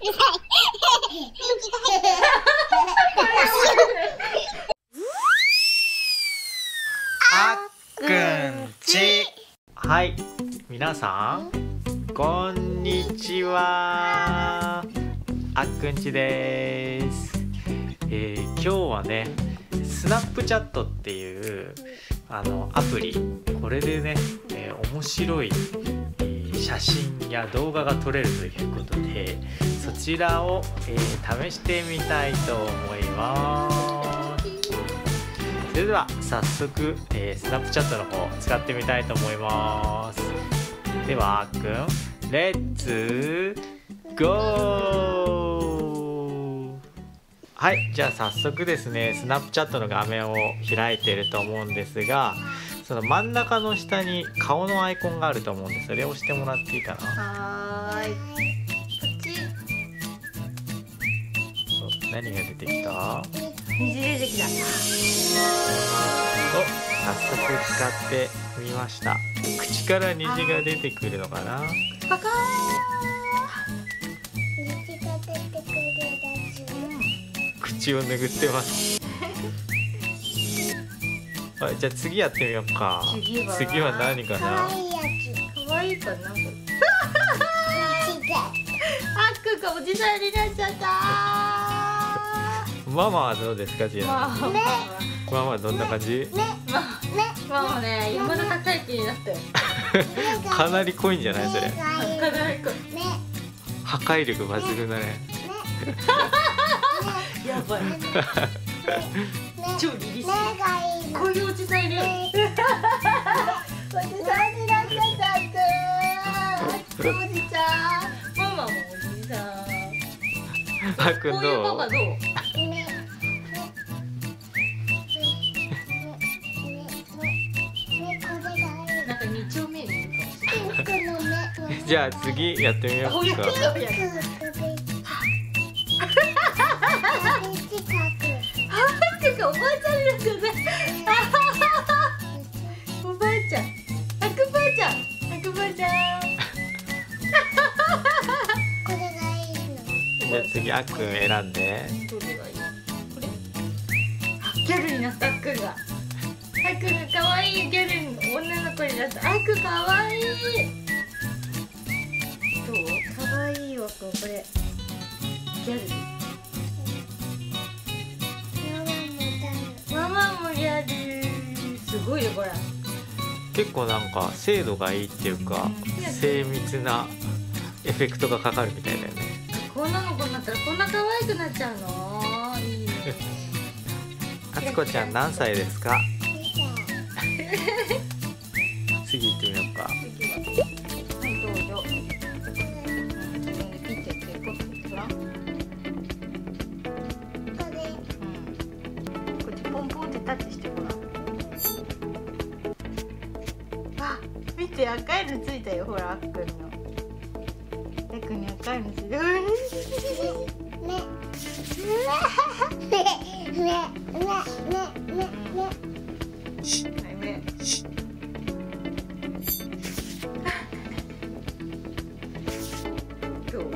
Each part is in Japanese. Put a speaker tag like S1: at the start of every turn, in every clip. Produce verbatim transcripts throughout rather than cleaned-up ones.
S1: あっくんち。はい、皆さんこんにちは。あっくんちです。えー、今日はね、スナップチャットっていうあのアプリ、これでね、えー、面白い、えー、写真や動画が撮れるということで、そちらを、えー、試してみたいと思います。それでは早速、えー、スナップチャットの方使ってみたいと思います。ではあっくん、レッツゴー。はい、じゃあ早速ですね、スナップチャットの画面を開いていると思うんですが、その真ん中の下に顔のアイコンがあると思うんで、それを押してもらっていいかな。
S2: はーい。
S1: お、何が出てきた？
S2: 虹出てきた。
S1: お、早速使ってみました。口から虹が出てくるのかな。
S2: パカー。
S3: 虹が出てくるやつ。
S1: 口を拭ってます。はい、じゃあ次やってみようか。
S2: 次は
S1: 次は何かな。
S3: 可愛いや
S2: 可愛いかな。これ。
S3: つ。違う。
S2: あっくんがおじさんになっちゃった。
S1: ママはどうですか、ジェ
S2: まあ、
S1: ナ。
S2: ね、
S1: ママはどんな感じ？
S3: ね、
S2: まあ、ね、まあね、山田孝之になったよ。
S1: かなり濃いんじゃないそれ。
S3: ね、
S2: かなりこ
S3: ね、
S1: 破壊力抜群だね。
S2: やばい。超凛々しい。
S3: 目がいいの。
S2: こういうおじさんいる。おじさんになっちゃった。おじちゃん。ママもおじさん。
S1: あっくん
S2: こういう
S1: どう？
S2: パパどう？
S3: ね、
S2: なんか二丁目にいるかもしれない。
S3: ピンクの目。
S1: じゃあ次やってみようか。
S2: おやけどやる。てかおばあちゃんになっちゃった。おばあちゃん。あくばあちゃん。あくばあちゃん。
S3: これがいいの。
S1: じゃあ次あっくん選んで。
S2: どれがいい？これ。あ、ギャルになったあっくんが。あっくんが可愛いギャルの女の子になった。あっくん可愛い。どう？可愛いわくんこれ。ギャル。ママもギャル。すごいよこれ。
S1: 結構なんか精度がいいっていうか、精密なエフェクトがかかるみたいだよね。
S2: こんなの子になったらこんな可愛くなっちゃうの？いいね。
S1: あつこちゃん何歳ですか？次行ってみようか。
S2: 次は。はいどうぞ。ピッてやってこうほら。こっちポンポンってタッチしてごらん。あ、見て赤いのついたよほらあっくんの。あっくんに赤いのついた。
S3: ね、ね、ね、ね、ね、ね、ね、ね。
S2: はい目。どう？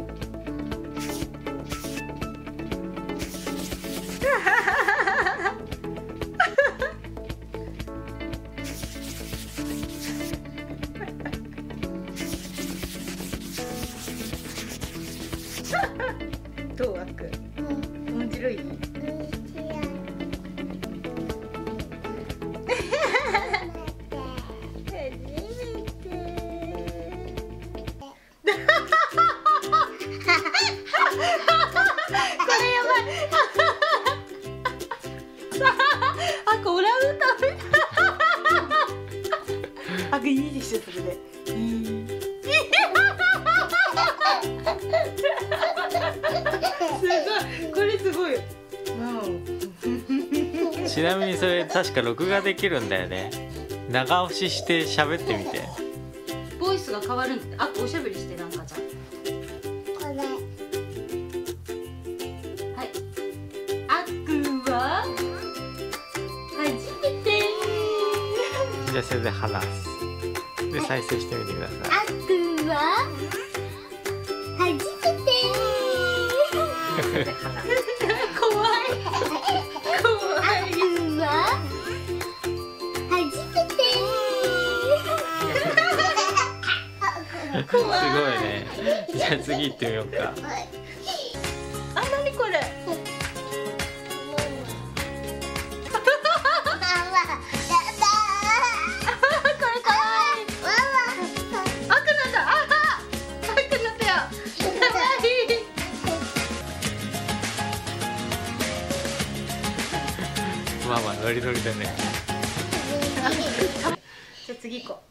S2: どうあっくん？面白い？あ、これは歌う。あ、いいでしょそれで。いい。すごい、これすごい。
S1: ちなみにそれ確か録画できるんだよね。長押しして喋ってみて。
S2: ボイスが変わるんだって。あ、おしゃべりしてなんかじゃん。
S3: これ。
S2: はい。あっくんは初めて。
S1: じゃあそれで話す。で再生してみてください。
S3: あっくんは初めて。
S2: 怖い怖い。
S3: うわ初めて
S1: すごいね。じゃあ次行ってみようか。
S2: あ、なにこれ。
S1: ママノリノリだね。
S2: じゃあ次行こ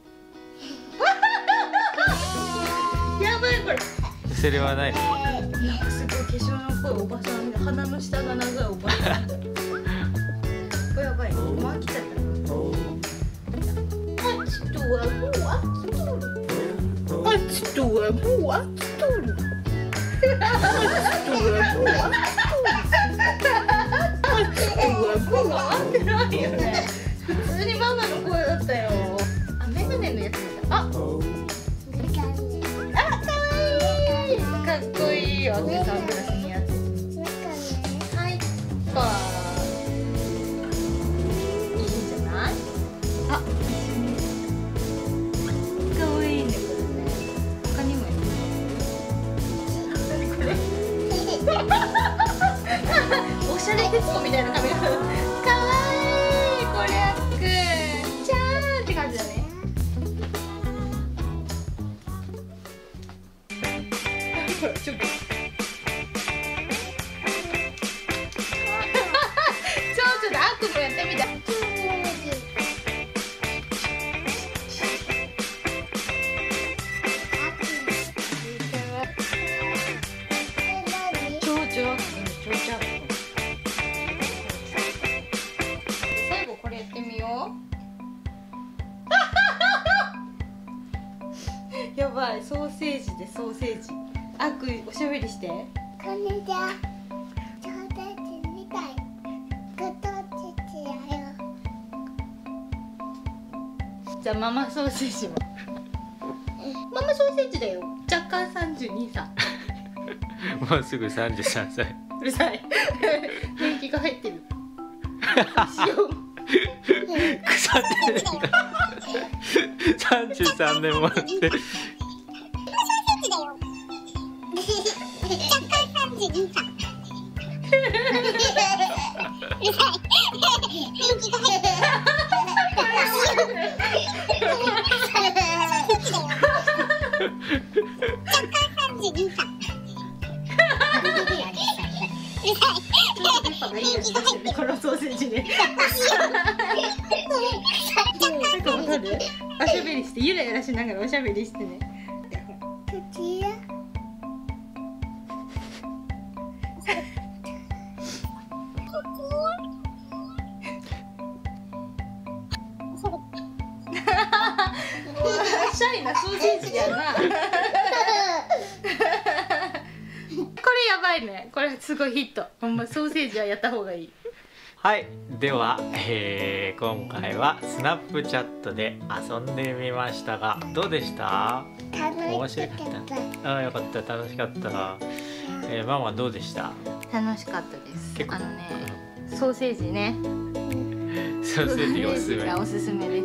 S2: う。やばいこれ。
S1: それはない。
S2: なんかすごい化粧の濃いおばさんで鼻の下が長いおばさんみたいな。これやばい。もう飽きちゃった。あちとはもう飽きとる。あちとはもう飽きとる。あちとはもう飽きとる。合ってないよね。普通にママの声だったよ。あ、メガネのやつだ。あ、あ、かわいい。かっこいいよ。ね、サングラス似合ってる。はい、パー。いいんじゃない？あ、かわいいねこれね。他にもいる。これ。おしゃれ徹子みたいな髪型。かわいいこれあっくん。じゃーんって感じだね。ほらちょっと。ちょちょっとあっくんもやってみて。最後これやってみよう。やばい、ソーセージでソーセージ。あっくんおしゃべりして。
S3: こんにちは。ソーセージみたい。グッドチチやよ。
S2: じゃあママソーセージも。ママソーセージだよ。若干さんじゅうにさい。
S1: もうすぐさんじゅうさんさい。
S2: うるさい。年季が入ってる。塩。
S1: 腐ってる。さんじゅうさんねんもあって。
S2: このソーセージね。なんかわかる？おしゃべりしてゆらゆらしながらおしゃべりしてね。
S3: 口や。
S2: シャイなソーセージやな。これやばいね。これすごいヒット。ほんまソーセージはやった方がいい。
S1: はい、では、えー、今回はスナップチャットで遊んでみましたがどうでした？面白かった。ああ、よかった、楽しかった。えー、ママはどうでした？
S2: 楽しかったです。
S1: 結構
S2: あのね、ソーセージね。
S1: ソーセージがおすすめ。
S2: がおすすめです。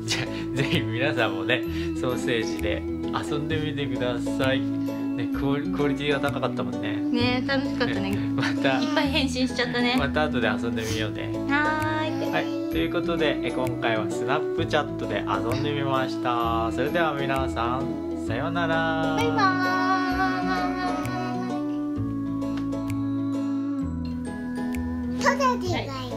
S1: じゃあぜひ皆さんもねソーセージで遊んでみてください。ね、クオリ、クオリティが高かったもんね。
S2: ね、楽しかったね。
S1: また
S2: いっぱい変身しちゃったね。
S1: また後で遊んでみようね。
S2: はーい。
S1: はい、ということでえ今回はスナップチャットで遊んでみました。それでは皆さんさようなら。
S2: バイバーイ。
S3: ソーセージがいい。